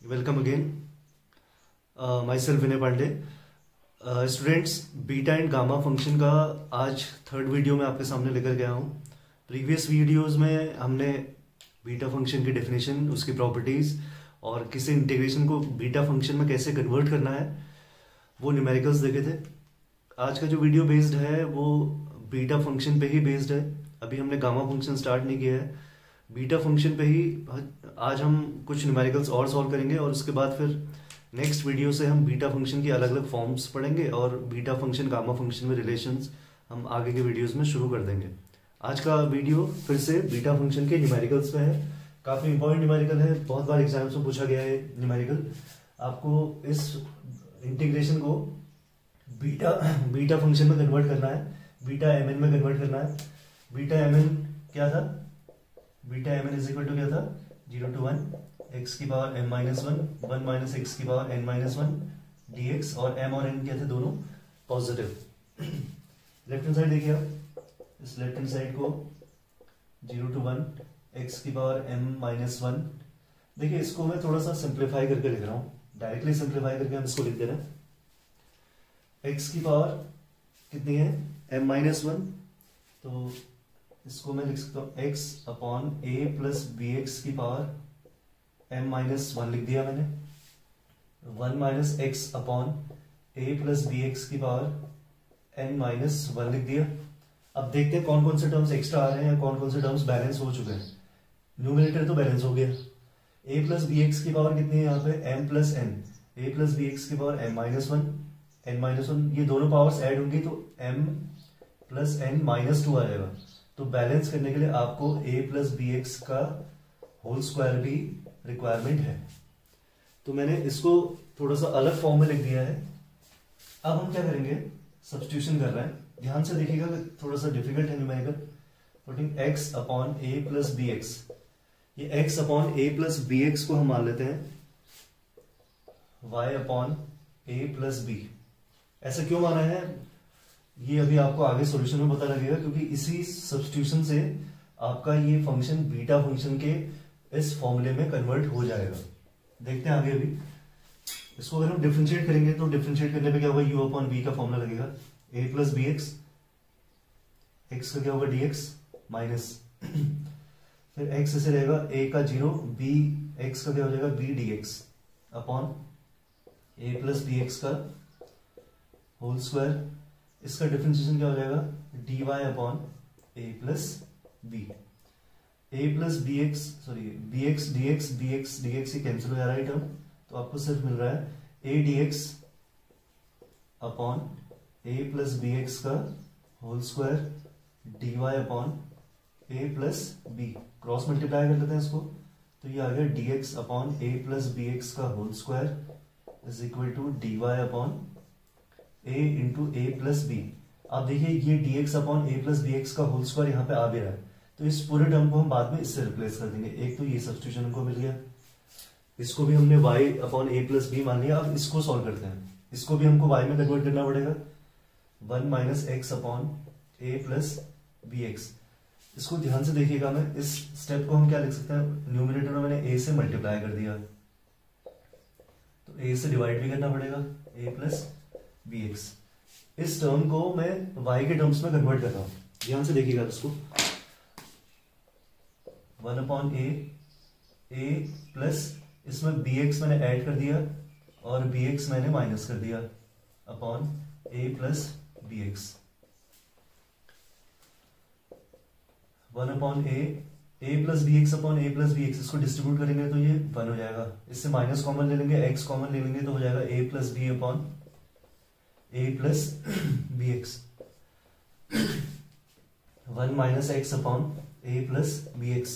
Welcome again. Myself Vinay Pandey. Students, beta and gamma function का आज third video में आपके सामने लेकर गया हूँ। प्रीवियस वीडियोस में हमने बीटा फंक्शन की डेफिनेशन, उसकी प्रॉपर्टीज़ और किसी इंटीग्रेशन को बीटा फंक्शन में कैसे कन्वर्ट करना है वो न्यूमेरिकल्स देखे थे। आज का जो वीडियो बेस्ड है वो बीटा फंक्शन पे ही बेस्ड है। अभी हमने गामा फंक्शन स्टार्ट नहीं किया है, बीटा फंक्शन पे ही आज हम कुछ न्यूमेरिकल्स और सॉल्व करेंगे और उसके बाद फिर नेक्स्ट वीडियो से हम बीटा फंक्शन की अलग अलग फॉर्म्स पढ़ेंगे और बीटा फंक्शन गामा फंक्शन में रिलेशंस हम आगे के वीडियोस में शुरू कर देंगे। आज का वीडियो फिर से बीटा फंक्शन के न्यूमेरिकल्स में है। काफ़ी इंपॉर्टेंट न्यूमेरिकल है, बहुत बार एग्जाम्स में पूछा गया है न्यूमेरिकल। आपको इस इंटीग्रेशन को बीटा फंक्शन में कन्वर्ट करना है, बीटा एम एन में कन्वर्ट करना है। बीटा एम एन क्या था? Beta m n is equal to क्या था? 0 to 1 एक्स की power m minus one, 1 minus x की power n minus one d x, और m और n क्या थे? दोनों पॉजिटिव। लेफ्ट हैंड साइड देखिए आप, इस लेफ्ट हैंड साइड को 0 to 1 एक्स की पावर m माइनस वन। देखिए इसको मैं थोड़ा सा सिंप्लीफाई करके लिख रहा हूँ, डायरेक्टली सिंप्लीफाई करके हम इसको लिख दे रहे हैं। एक्स की पावर कितनी है? m माइनस वन, तो इसको मैं लिख सकता हूँ x upon a plus b x की पावर m माइनस वन लिख दिया मैंने। 1 minus x upon a plus b x की पावर n माइनस वन लिख दिया। अब देखते हैं कौन कौन से टर्म्स एक्स्ट्रा आ रहे हैं या कौन कौन से टर्म्स बैलेंस हो चुके हैं। न्यूमरेटर तो बैलेंस हो गया। a प्लस बी एक्स की पावर कितनी है यहाँ पे? m plus n। a plus b x की power m minus one, n minus one, ये दोनों पावर्स ऐड होंगी तो m plus n minus two आ जाएगा। तो बैलेंस करने के लिए आपको a प्लस बी एक्स का होल स्क्वायर भी रिक्वायरमेंट है। तो मैंने इसको थोड़ा सा अलग फॉर्म में लिख दिया है। अब हम क्या करेंगे? सब्स्टिट्यूशन कर रहे हैं। ध्यान से देखिएगा, थोड़ा सा डिफिकल्ट है numerical. Putting x upon a plus b x, ये x upon a plus b x को हम मान लेते हैं y upon a plus b. ऐसा क्यों माना है ये अभी आपको आगे सॉल्यूशन में पता लगेगा, क्योंकि इसी सब्स्टिट्यूशन से आपका ये फंक्शन बीटा फंक्शन के इस फॉर्मूले में कन्वर्ट हो जाएगा। देखते हैं आगे। अभी इसको अगर हम डिफरेंशिएट करेंगे तो डिफरेंशिएट करने पे क्या होगा? u अपॉन b का फॉर्मूला लगेगा, a plus b x, x का क्या होगा? dx माइनस फिर x ऐसे रहेगा, a का 0, b x का क्या हो जाएगा? b dx upon a plus b x का होल स्क्वायर। इसका डिफरेंशिएशन क्या हो जाएगा? dy upon a plus b. a plus b x, sorry b x d x, b x d x, ये कैंसिल हो जा रहा है टर्म, तो आपको सिर्फ मिल रहा है a d x upon a plus b x का whole square dy upon a plus b. Cross multiply कर लेते हैं इसको, तो ये आ गया dx upon a plus b x का whole square is equal to dy upon a into a plus b. आप देखिए ये dx upon a plus b x का होल स्क्वायर यहाँ पे आ भी रहा है, तो इस पूरे टर्म को हम बाद में इससे रिप्लेस कर देंगे। एक तो ये सब्स्टिट्यूशन हमको मिल गया, इसको भी हमने y upon a plus b मान लिया। अब इसको सॉल्व करते हैं, इसको भी हमको y में कन्वर्ट करना पड़ेगा। 1 minus x upon a plus b x. इसको ध्यान से देखिएगा, मैं इस स्टेप को हम क्या लिख सकते हैं? न्यूमरेटर में मैंने a से मल्टीप्लाई कर दिया, तो a से डिवाइड भी करना पड़ेगा, a प्लस बी एक्स। इस टर्म को मैं y के टर्म्स में कन्वर्ट कर रहा हूं, ध्यान से देखिएगा इसको। 1 अपॉन ए प्लस इसमें बी एक्स मैंने ऐड कर दिया और बी एक्स मैंने माइनस कर दिया upon a plus b x. 1 upon a plus b x upon a plus b x, इसको डिस्ट्रीब्यूट करेंगे तो ये 1 हो जाएगा। इससे माइनस कॉमन ले लेंगे, एक्स कॉमन ले लेंगे तो हो जाएगा a plus b upon a plus b x. 1 minus x upon a plus b x,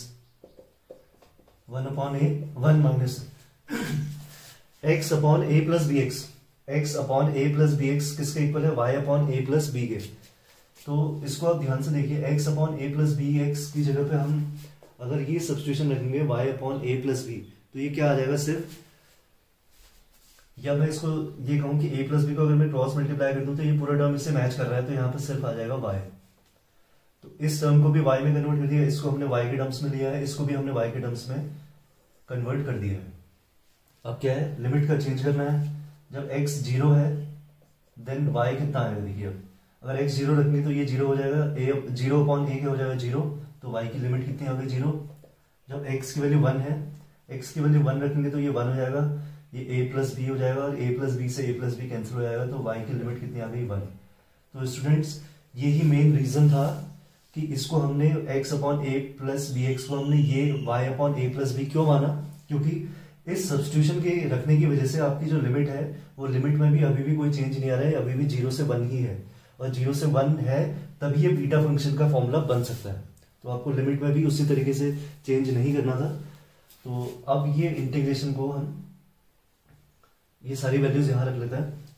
1 upon a, 1 minus x upon a plus b x. X upon a plus b x किसके equal है? y upon a plus b के। तो इसको आप ध्यान से देखिए, x upon a plus b x की जगह पे हम अगर ये सब्स्टिट्यूशन रखेंगे y upon a plus B, तो ये क्या आ जाएगा? सिर्फ, या मैं इसको ये कहूं कि a प्लस बी को अगर मैं क्रॉस मल्टीप्लाई कर दूं तो ये पूरा टर्म इससे मैच कर रहा है, तो यहाँ पर सिर्फ आ जाएगा y। तो इस टर्म को भी y में कन्वर्ट कर दिया, इसको हमने y के टर्म्स में लिया है, इसको भी हमने y के टर्म्स में कन्वर्ट कर दिया है। अब क्या है, लिमिट का चेंज करना है। जब x 0 है देन y कितना आएगा, देखिए अब अगर x 0 रखेंगे तो ये 0 हो जाएगा, a 0 अपॉन a क्या हो जाएगा 0, तो y की लिमिट कितनी आ गई 0। जब x की वैल्यू 1 है, x की वैल्यू 1 रखेंगे तो ये 1 हो जाएगा, ये a प्लस बी हो जाएगा, और a प्लस बी से a प्लस बी कैंसिल हो जाएगा, तो y की लिमिट कितनी आ गई 1। तो स्टूडेंट्स यही मेन रीजन था कि इसको हमने x upon a plus b x को हमने ये y upon a plus b क्यों माना, क्योंकि इस सब्स्टिट्यूशन के रखने की वजह से आपकी जो लिमिट है वो लिमिट में भी अभी भी कोई चेंज नहीं आ रहा है, अभी भी 0 से 1 ही है, और 0 से 1 है तभी ये बीटा फंक्शन का फॉर्मूला बन सकता है। तो आपको लिमिट में भी उसी तरीके से चेंज नहीं करना था। तो अब ये इंटीग्रेशन को हम ये सारी वैल्यूज यहां रख लेते हैं,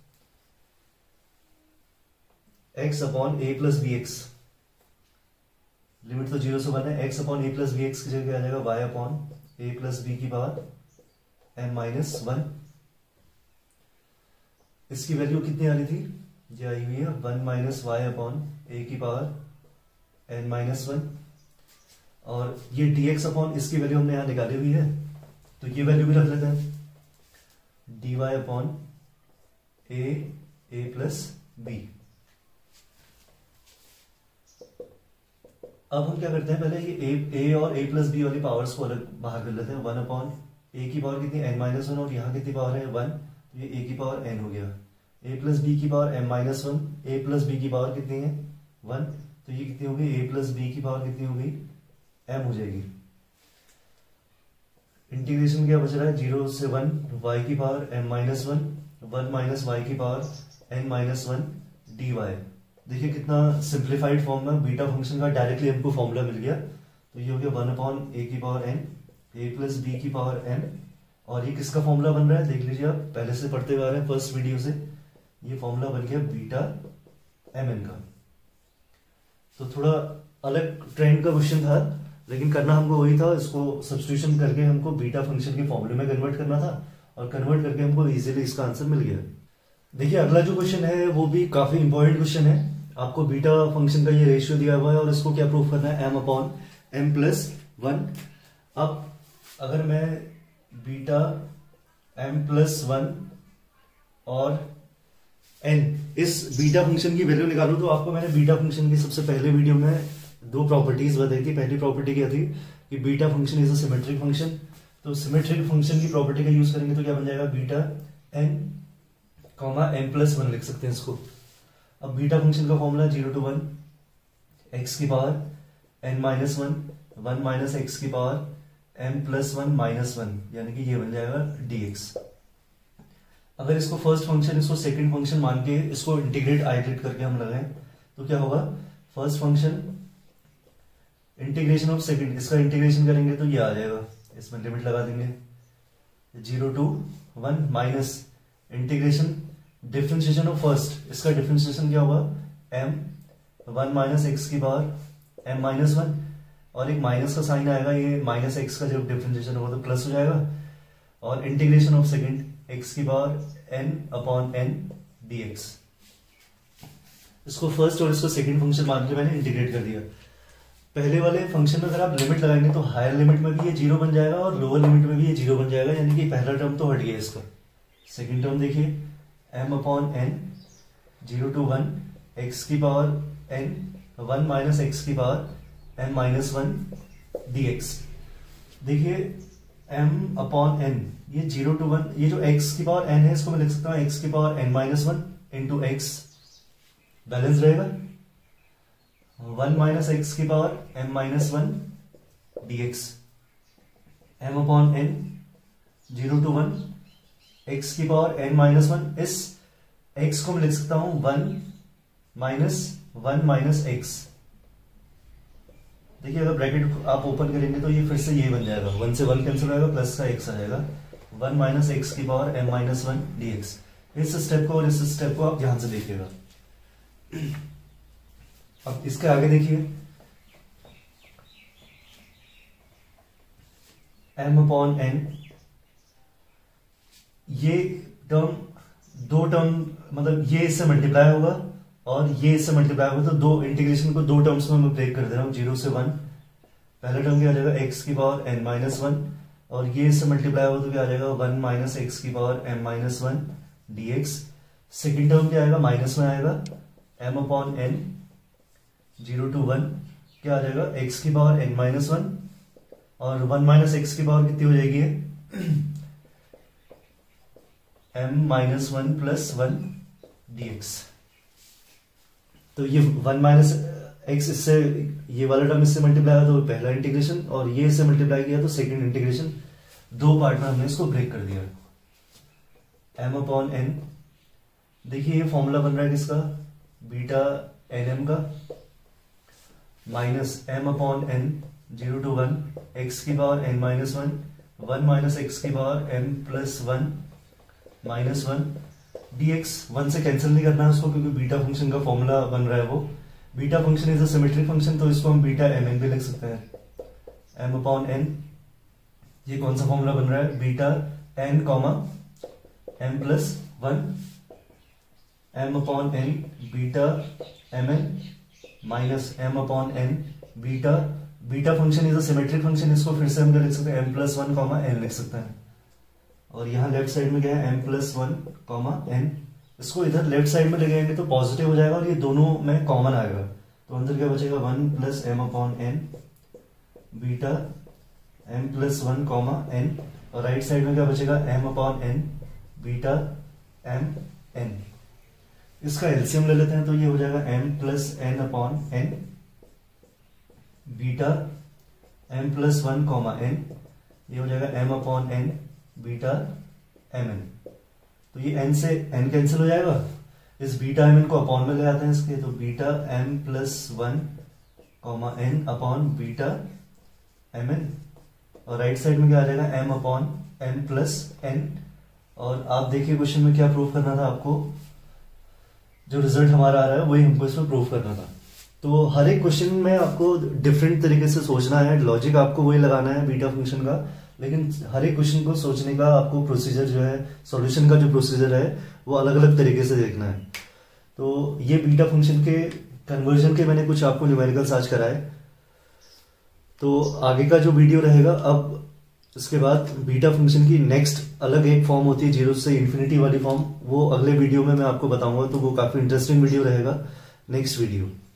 x upon a plus b x, limit तो 0 से 1 है, x upon a plus b x की जगह आ जाएगा y upon a plus b की पावर n माइनस 1। इसकी वैल्यू कितनी आ रही थी, ये आई हुई है 1 माइनस वाई अपॉन ए की पावर n माइनस 1, और ये dx अपॉन इसकी वैल्यू हमने यहां निकाली हुई है, तो ये वैल्यू भी रख लेते हैं, dy upon a plus b. अब हम क्या करते हैं, पहले ये a और a प्लस बी वाली पावर्स को अलग बाहर कर लेते हैं। 1 अपॉन a की पावर कितनी n माइनस 1, और यहाँ कितनी पावर है 1, तो ये a की पावर n हो गया, a प्लस बी की power m minus 1, a plus b की पावर कितनी है 1, तो ये कितनी होगी a प्लस बी की पावर कितनी होगी m हो जाएगी। इंटीग्रेशन क्या बच रहा है 0 से 1 y की power m minus 1 minus y की पावर n माइनस 1 dy। देखिए कितना सिंप्लीफाइड फॉर्म में बीटा फंक्शन का डायरेक्टली हमको फॉर्मूला मिल गया। तो ये हो गया 1 अपॉन ए की power n, a plus b की पावर n, और ये किसका फॉर्मूला बन रहा है देख लीजिए, आप पहले से पढ़ते हुए आ रहे हैं फर्स्ट वीडियो से, ये फॉर्मूला बन गया बीटा mn का। तो थोड़ा अलग ट्रेंड का क्वेश्चन था, लेकिन करना हमको वही था, इसको सब्स्टिट्यूशन करके हमको बीटा फंक्शन के फॉर्मूले में कन्वर्ट करना था, और कन्वर्ट करके हमको इजीली इसका आंसर मिल गया। देखिए अगला जो क्वेश्चन है वो भी काफी इंपॉर्टेंट क्वेश्चन है। आपको बीटा फंक्शन का ये रेशियो दिया हुआ है और इसको क्या प्रूव करना है, m अपॉन m प्लस 1। अब अगर मैं बीटा m प्लस 1 और n इस बीटा फंक्शन की वैल्यू निकालूं, तो आपको मैंने बीटा फंक्शन की सबसे पहले वीडियो में दो प्रॉपर्टीज बताई थी। पहली प्रॉपर्टी क्या थी कि beta function is a symmetric function, तो सिमेट्रिक फंक्शन की प्रॉपर्टी का यूज करेंगे तो क्या बन जाएगा beta n comma m plus 1 लिख सकते हैं इसको। अब बीटा फंक्शन का फॉर्मूला 0 to 1 x की power n minus 1 minus x की पावर m प्लस 1 माइनस 1, यानी कि ये बन जाएगा dx। अगर इसको फर्स्ट फंक्शन इसको सेकंड फंक्शन मान के इसको इंटीग्रेट आइटरेट करके हम लगाएं तो क्या होगा, first function integration of second, इसका इंटीग्रेशन करेंगे तो ये आ जाएगा, इसमें लिमिट लगा देंगे 0 to 1 minus integration differentiation of first, इसका डिफरेंशिएशन क्या होगा m 1 माइनस एक्स की पावर m माइनस 1, और एक माइनस का साइन आएगा, ये माइनस एक्स का जब डिफरेंशिएशन होगा तो प्लस हो जाएगा, और इंटीग्रेशन ऑफ सेकंड x की power n upon n dx। इसको फर्स्ट और इसको सेकंड फंक्शन मान के मैंने इंटीग्रेट कर दिया। पहले वाले फंक्शन में अगर आप लिमिट लगाएंगे तो हायर लिमिट में भी ये 0 बन जाएगा और लोअर लिमिट में भी ये 0 बन जाएगा, यानी कि पहला टर्म तो हट गया इसका। सेकंड टर्म देखिए m upon n 0 to 1 x की पावर n 1 माइनस x की पावर m माइनस 1 dx। देखिए m अपॉन n ये 0 to 1, ये जो x की पावर n है इसको मैं लिख सकता हूँ x की power n minus 1 into x, balance रहेगा 1 माइनस एक्स की power m minus 1 dx। m upon n 0 to 1 x की पावर n माइनस 1, इस x को मैं लिख सकता हूं 1 माइनस x। देखिए अगर ब्रैकेट आप ओपन करेंगे तो ये फिर से ये बन जाएगा, 1 से 1 कैंसिल हो जाएगा, प्लस का x आ जाएगा, 1 माइनस एक्स की पावर m माइनस 1 dx। इस स्टेप को और इस स्टेप को आप ध्यान से देखिएगा। अब इसके आगे देखिए m अपॉन n, ये टर्म दो टर्म मतलब ये इससे मल्टीप्लाई होगा और ये इससे मल्टीप्लाई होगा, तो दो इंटीग्रेशन को दो टर्म्स में मैं ब्रेक कर दे रहा हूं 0 से 1। पहला टर्म क्या आ जाएगा x की पावर n माइनस 1 और ये इससे मल्टीप्लाई हो तो क्या आ जाएगा 1 माइनस एक्स की power m minus 1 dx। Second term क्या आएगा, माइनस में आएगा m अपॉन n 0 to 1 क्या आ जाएगा x की पावर n माइनस 1 और 1 माइनस एक्स की पावर कितनी हो जाएगी m माइनस 1 प्लस 1 dx। तो ये 1 माइनस एक्स इससे ये वाला टर्म इससे मल्टीप्लाई हुआ तो पहला इंटीग्रेशन और ये इससे मल्टीप्लाई किया तो सेकंड इंटीग्रेशन। दो पार्ट में हमने इसको ब्रेक कर दिया। m अपॉन n, देखिए ये फॉर्मूला बन रहा है किसका, बीटा nm का, minus m upon n 0 to 1 x की power n minus 1 1 minus x की power m plus 1 minus 1 dx। 1 से कैंसिल नहीं करना है उसको क्योंकि बीटा फंक्शन का फॉर्मूला बन रहा है वो। Beta function is a symmetric function तो इसको हम बीटा mn भी लिख सकते हैं। m अपॉन n, ये कौन सा फॉर्मूला बन रहा है, beta n comma m plus 1 m upon n beta mn minus m upon n beta. Beta function is a symmetric function, इसको फिर से हम क्या लिख सकते हैं m प्लस 1 कॉमा n लिख सकते हैं। और यहाँ लेफ्ट साइड में क्या है m प्लस 1 कॉमा n, इसको इधर लेफ्ट साइड में ले जाएंगे तो पॉजिटिव हो जाएगा और ये दोनों में कॉमन आएगा तो अंदर क्या बचेगा 1 plus m upon n beta m plus 1 comma n और राइट साइड में क्या बचेगा m upon n beta m n। इसका एलसीएम ले लेते हैं तो ये हो जाएगा m plus n upon n beta m plus 1 comma n, ये हो जाएगा m upon n beta mn। तो ये n से n कैंसिल हो जाएगा, इस बीटा mn को अपॉन में ले आते हैं इसके, तो beta m plus 1 comma n upon beta mn और राइट साइड में क्या आ जाएगा m upon m plus n। और आप देखिए क्वेश्चन में क्या प्रूव करना था आपको, जो रिजल्ट हमारा आ रहा है वही हमको इसमें प्रूव करना था। तो हर एक क्वेश्चन में आपको डिफरेंट तरीके से सोचना है, लॉजिक आपको वही लगाना है बीटा फंक्शन का, लेकिन हर एक क्वेश्चन को सोचने का आपको प्रोसीजर जो है, सॉल्यूशन का जो प्रोसीजर है वो अलग अलग तरीके से देखना है। तो ये बीटा फंक्शन के कन्वर्जन के मैंने कुछ आपको न्यूमेरिकल्स आज कराए, तो आगे का जो वीडियो रहेगा अब इसके बाद बीटा फंक्शन की नेक्स्ट अलग एक फॉर्म होती है 0 से इन्फिनिटी वाली फॉर्म, वो अगले वीडियो में मैं आपको बताऊंगा, तो वो काफी इंटरेस्टिंग वीडियो रहेगा नेक्स्ट वीडियो।